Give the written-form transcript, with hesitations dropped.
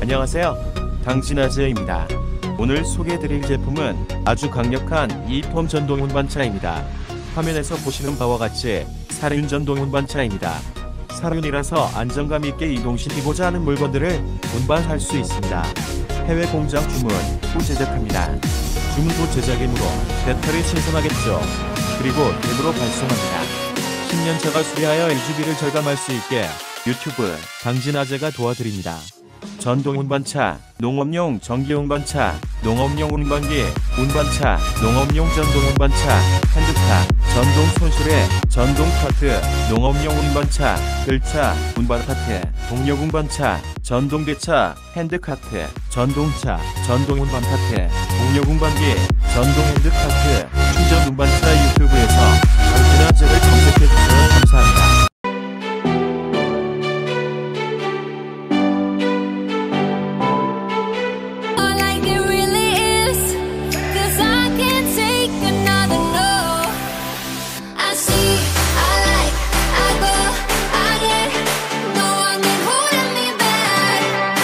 안녕하세요, 당진아재입니다. 오늘 소개해드릴 제품은 아주 강력한 이폼 전동 운반차입니다. 화면에서 보시는 바와 같이 사륜 전동 운반차입니다. 사륜이라서 안정감 있게 이동시키고자 하는 물건들을 운반할 수 있습니다. 해외 공장 주문 후 제작합니다. 주문 후 제작이므로 배터리 신선하겠죠. 그리고 앱으로 발송합니다. 10년차가 수리하여 LG비를 절감할 수 있게 유튜브 당진아재가 도와드립니다. 전동 운반차, 농업용 전기 운반차, 농업용 운반기, 운반차, 농업용 전동 운반차, 핸드카, 전동 손수레, 전동 카트, 농업용 운반차, 들차, 운반 카트, 동력 운반차, 전동 대차, 핸드카트, 전동차, 전동 운반 카트, 동력 운반기, 전동 핸드카트, 충전 운반차. 유튜브에서 당진아재를 검색해주셔서 감사합니다.